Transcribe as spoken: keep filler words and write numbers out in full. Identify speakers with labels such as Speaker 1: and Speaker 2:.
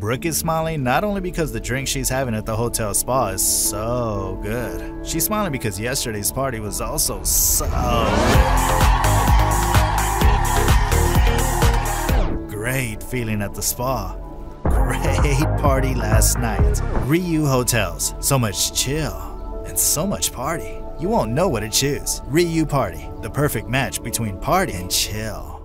Speaker 1: Brooke is smiling not only because the drink she's having at the hotel spa is so good. She's smiling because yesterday's party was also so great feeling at the spa. Great party last night. R I U Hotels. So much chill and so much party. You won't know what to choose. R I U Party, the perfect match between party and chill.